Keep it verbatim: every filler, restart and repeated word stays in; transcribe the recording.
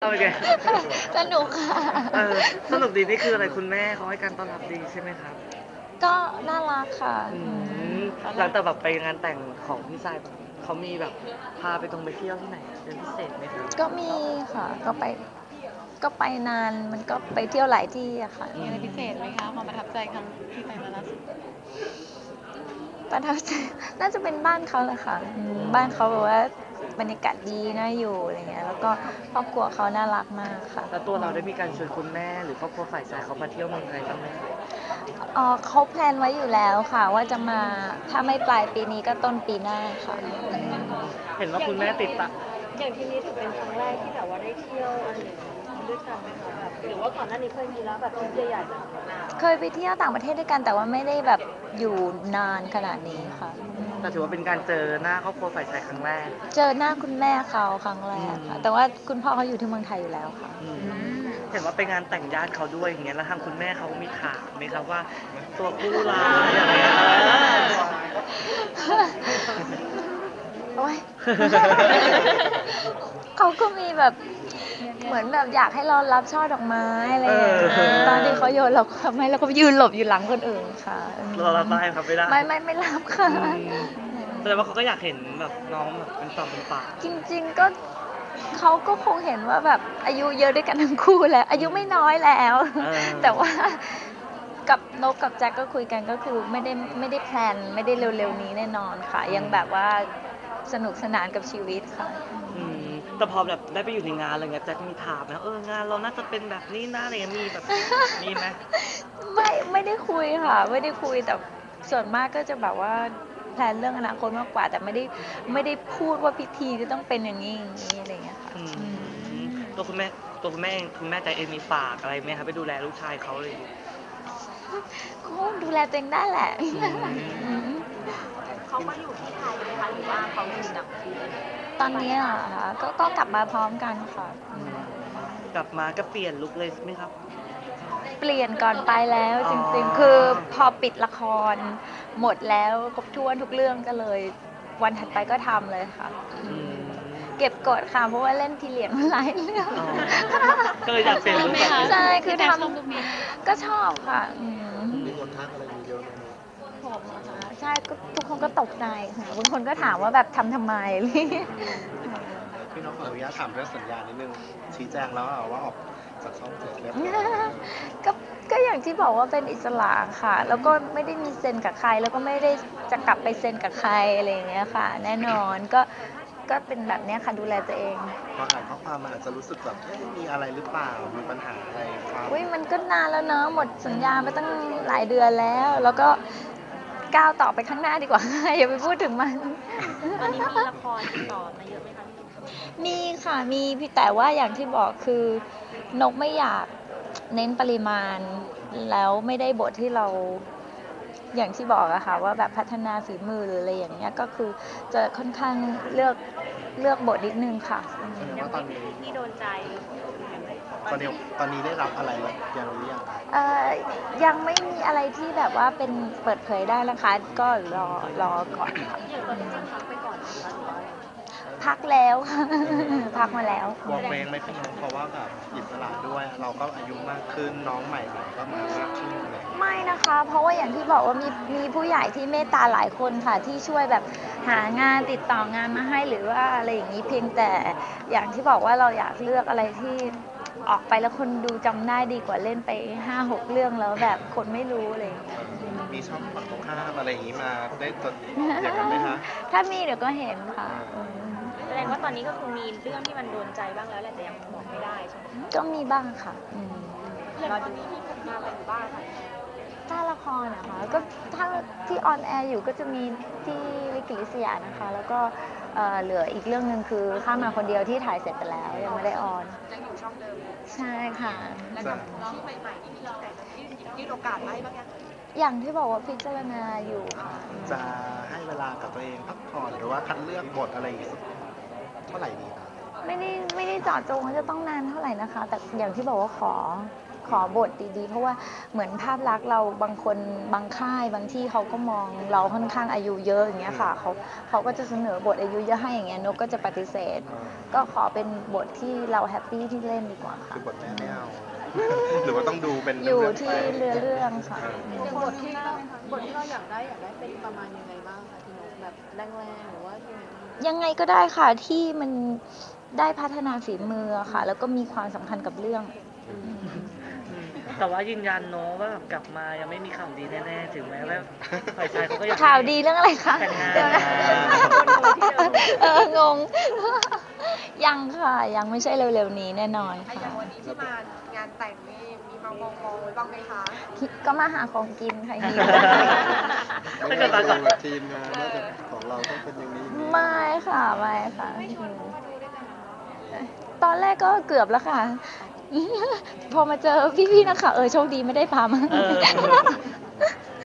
เอาไงสนุกค่ะเออสนุกดีนี่คืออะไรคุณแม่เขาให้การต้อนรับดีใช่ไหมครับก็น่ารักค่ะอืมหลังจากแบบไปงานแต่งของพี่ชายเขามีแบบพาไปตรงไปเที่ยวที่ไหนเป็นพิเศษไหมครับก็มีค่ะก็ไปก็ไปนานมันก็ไปเที่ยวหลายที่อะค่ะมีอะไรพิเศษไหมคะความประทับใจครั้งที่ไปมาล่าสุดประทับใจน่าจะเป็นบ้านเขาแหละค่ะอืมบ้านเขาแบบว่าบรรยากาศดีน่าอยู่อะไรเงี้ยแล้วก็ครอบครัวเขาน่ารักมากค่ะแล้วตัวเราได้มีการชวนคุณแม่หรือครอบครัวฝ่ายชายเขามาเที่ยวเมืองไทยบ้างไหมครับเออเขาแพลนไว้อยู่แล้วค่ะว่าจะมาถ้าไม่ปลายปีนี้ก็ต้นปีหน้าค่ะเห็นว่าคุณแม่ติดตะอย่างทีนี้ถือเป็นครั้งแรกที่แบบว่าได้เที่ยวอันหนึ่งด้วยกันไหมคะแบบหรือว่าก่อนหน้านี้เคยมีแล้วแบบทริปใหญ่ๆแบบนั้นเคยไปเที่ยวต่างประเทศด้วยกันแต่ว่าไม่ได้แบบอยู่นานขนาดนี้ค่ะแต่ถือว่าเป็นการเจอหน้าครอบครัวฝ่ายชายครั้งแรกเจอหน้าคุณแม่เขาครั้งแรกค่ะแต่ว่าคุณพ่อเขาอยู่ที่เมืองไทยอยู่แล้วค่ะเห็นว่าไปงานแต่งญาติเขาด้วยอย่างเงี้ยแล้วทางคุณแม่เขามีถามไหมครับว่าตัวคู่เราอย่างเงี้ยโอ๊ยเขาก็มีแบบเหมือนแบบอยากให้เรารับช่อดอกไม้อะไรอย่างเงี้ยตอนที่เขาโยนเราก็ไม่เราก็ยืนหลบอยู่หลังคนอื่นค่ะเรารับได้ครับไม่ได้ไม่ไม่ไม่รับค่ะแสดงว่าเขาก็อยากเห็นแบบน้องแบบเป็นต่อเป็นปากจริงๆก็เขาก็คงเห็นว่าแบบอายุเยอะด้วยกันทั้งคู่แล้วอายุไม่น้อยแล้วแต่ว่ากับนกกับแจ็คก็คุยกันก็คือไม่ได้ไม่ได้แพลนไม่ได้เร็วๆนี้แน่นอนค่ะยังแบบว่าสนุกสนานกับชีวิตค่ะแต่พอแบบได้ไปอยู่ในงานอะไรเงี้ยแจ็คมีถามนะเอองานเราน่าจะเป็นแบบนี้นะอะไรเงี้ยมีแบบมีไหมไม่ไม่ได้คุยค่ะไม่ได้คุยแต่ส่วนมากก็จะแบบว่าแพลนเรื่องอนาคตมากกว่าแต่ไม่ได้ไม่ได้พูดว่าพิธีจะต้องเป็นอย่างนี้อย่างนี้อะไรเงี้ยค่ะตัวคุณแม่ตัวคุณแม่คุณแม่ใจเองมีฝากอะไรไหมคะไปดูแลลูกชายเขาเลยก็ดูแลตัวเองได้แหละเขาก็อยู่ที่ไทยไหมคะหรือว่าเขาอยู่ต่างประเทศตอนนี้อ่ะค่ะก็ก็กลับมาพร้อมกันค่ะกลับมาก็เปลี่ยนลุคเลยไหมครับเปลี่ยนก่อนไปแล้วจริงๆคือพอปิดละครหมดแล้วครบถ้วนทุกเรื่องก็เลยวันถัดไปก็ทำเลยค่ะเก็บกดค่ะเพราะว่าเล่นทีเหลียงหลายเรื่องก็เลยอยากเปลี่ยนลุคใช่คือทำก็ชอบค่ะมีคนทักอะไรเยอะไหมผมนะคะใช่ก็ทุกคนก็ตกใจค่ะบางคนก็ถามว่าแบบทำทำไมพี่น้องขออนุญาตถามเรื่องสัญญานิดนึงชี้แจงแล้วว่าออกจากช่องเจ็ดเรียบร้อยก็ก็อย่างที่บอกว่าเป็นอิสระค่ะแล้วก็ไม่ได้มีเซ็นกับใครแล้วก็ไม่ได้จะกลับไปเซ็นกับใครอะไรอย่างเงี้ยค่ะแน่นอนก็ก็เป็นแบบนี้ค่ะดูแลตัวเองพออ่านข้อความมันอาจจะรู้สึกแบบมีอะไรหรือเปล่ามีปัญหาอะไรความอุ้ยมันก็นานแล้วเนาะหมดสัญญาไปตั้งหลายเดือนแล้วแล้วก็ก้าวต่อไปข้างหน้าดีกว่าอย่าไปพูดถึงมันตอนนี้มีละครติดต่อมาเยอะไหมคะมีค่ะมีพี่แต่ว่าอย่างที่บอกคือนกไม่อยากเน้นปริมาณแล้วไม่ได้บทที่เราอย่างที่บอกอะค่ะว่าแบบพัฒนาฝีมือหรืออะไรอย่างเงี้ยก็คือจะค่อนข้างเลือกเลือกบทนิดนึงค่ะว่าตอนนี้ที่โดนใจตอนนี้ตอนนี้ได้รับอะไรแล้วยังหรือยังเอ่อยังไม่มีอะไรที่แบบว่าเป็นเปิดเผยได้นะคะก็รอรอก่อนค่ะอย่างตอนนี้จะพักไปก่อนนะคะหรือว่าอะไรพักแล้วค่ะพักมาแล้ววงเวงไหมพี่น้องเพราะว่าแบบอิสระด้วยเราก็อายุมากขึ้นน้องใหม่ๆก็มามากขึ้นเลยไม่นะคะเพราะว่าอย่างที่บอกว่ามีมีผู้ใหญ่ที่เมตตาหลายคนค่ะที่ช่วยแบบหางานติดต่องานมาให้หรือว่าอะไรอย่างนี้เพียงแต่อย่างที่บอกว่าเราอยากเลือกอะไรที่ออกไปแล้วคนดูจำได้ดีกว่าเล่นไปห้าหกเรื่องแล้วแบบคนไม่รู้อะไรอย่างเงี้ยมีช่องฝั่งตรงข้ามอะไรอย่างนี้มาได้จดอย่างนั้นไหมคะถ้ามีเดี๋ยวก็เห็นค่ะแสดงว่าตอนนี้ก็คือมีเรื่องที่มันโดนใจบ้างแล้วแหละแต่ยังบอกไม่ได้ใช่ไหมก็มีบ้างค่ะเราจะมีผลงานอะไรอยู่บ้างคะถ้าละครนะคะก็ถ้าที่ออนแอร์อยู่ก็จะมีที่วิกิลิสยานะคะแล้วก็เหลืออีกเรื่องหนึ่งคือข้ามมาคนเดียวที่ถ่ายเสร็จไปแล้วยังไม่ได้ออนยังอยู่ช่องเดิมใช่ค่ะแล้วน้องใหม่ๆที่มีแต่ที่ที่โอกาสมาให้บ้างยังอย่างที่บอกว่าพิจารณาอยู่ค่ะจะให้เวลากับตัวเองพักผ่อนหรือว่าคัดเลือกบทอะไรอีกเท่าไหร่ดีคะไม่ได้ไม่ได้เจาะจงว่าจะต้องนานเท่าไหร่นะคะแต่อย่างที่บอกว่าขอขอบทดีๆ เพราะว่าเหมือนภาพลักษณ์เราบางคนบางค่ายบางที่เขาก็มองเราค่อนข้างอายุเยอะอย่างเงี้ยค่ะเขาเขาก็จะเสนอบทอายุเยอะให้อย่างเงี้ยนกก็จะปฏิเสธ ก็ขอเป็นบทที่เราแฮปปี้ที่เล่นดีกว่าค่ะคือบทแม่ไม่เอา หรือว่าต้องดูเป็นอยู่เรื่องๆที่ไปเรือเรื่องค่ะอย่างบทที่เราบทที่เราอยากได้อยากได้เป็นประมาณยังไงบ้างคะพี่นกแบบแรงๆหรือว่ายังไงยังไงก็ได้ค่ะที่มันได้พัฒนาฝีมือค่ะ แล้วก็มีความสำคัญกับเรื่องแต่ว่ายืนยันเนอะว่าแบบกลับมายังไม่มีข่าวดีแน่ๆถึงแม้ว่าฝ่ายชายเขาก็อยากข่าวดีเรื่องอะไรคะแต่งงานเดี๋ยวนะเอองง ยังค่ะ ยังไม่ใช่เร็วๆนี้แน่นอนค่ะอย่างวันนี้ที่มางานแต่งนี่มีมามองมองไว้บ้างไหมคะก็มาหาของกินค่ะหิวถ้าเกิดตอนก่อนทีมงานว่าจะของเราต้องเป็นอย่างนี้อย่างนี้ไม่ค่ะไม่ค่ะตอนแรกก็เกือบแล้วค่ะ พอมาเจอพี่ๆนะคะเออโชคดีไม่ได้พามาเออ